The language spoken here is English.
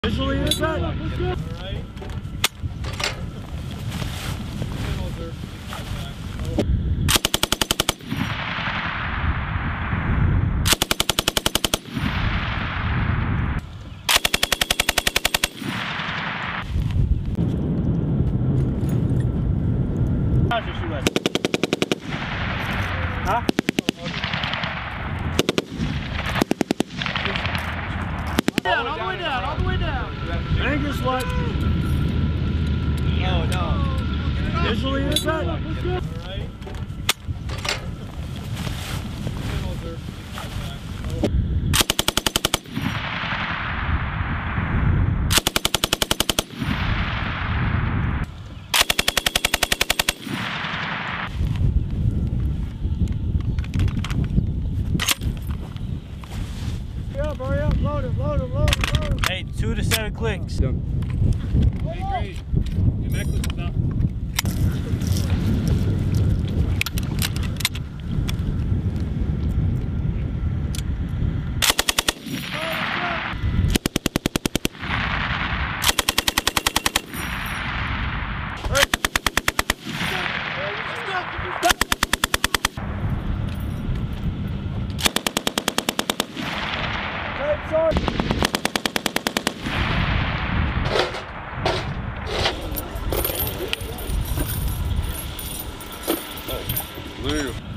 Visually is that? Right. Huh? Down, all the way down, all the way down. Anchor slut. Oh no. Visually is that? Right. Hurry up, load him, load him, load him, load him. Hey, 2 to 7 clicks. Hey, great. Your necklace is up. Leave.